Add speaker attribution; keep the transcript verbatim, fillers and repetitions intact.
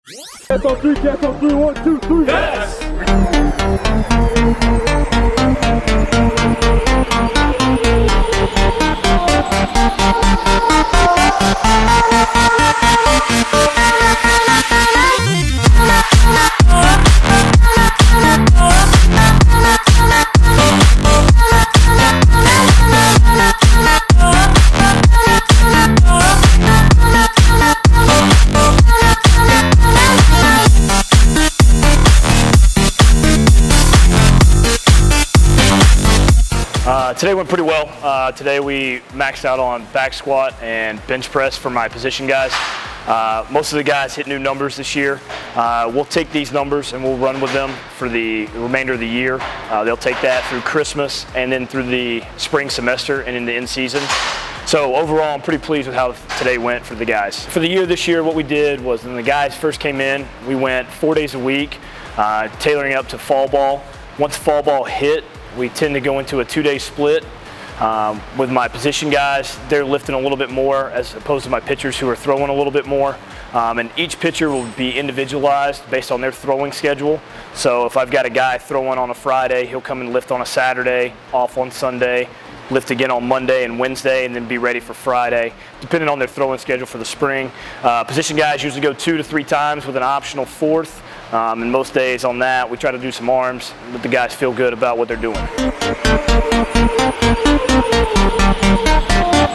Speaker 1: Cats on three, cats on three, one, two, three. Yes!
Speaker 2: Uh, today went pretty well. Uh, today we maxed out on back squat and bench press for my position guys. Uh, most of the guys hit new numbers this year. Uh, we'll take these numbers and we'll run with them for the remainder of the year. Uh, they'll take that through Christmas and then through the spring semester and into in season. So overall, I'm pretty pleased with how today went for the guys. For the year this year, what we did was when the guys first came in, we went four days a week, uh, tailoring up to fall ball. Once fall ball hit, we tend to go into a two-day split. Um, with my position guys, they're lifting a little bit more as opposed to my pitchers who are throwing a little bit more. Um, and each pitcher will be individualized based on their throwing schedule. So if I've got a guy throwing on a Friday, he'll come and lift on a Saturday, off on Sunday, lift again on Monday and Wednesday, and then be ready for Friday, depending on their throwing schedule for the spring. Uh, position guys usually go two to three times with an optional fourth. Um, and most days on that, we try to do some arms, but the guys feel good about what they're doing.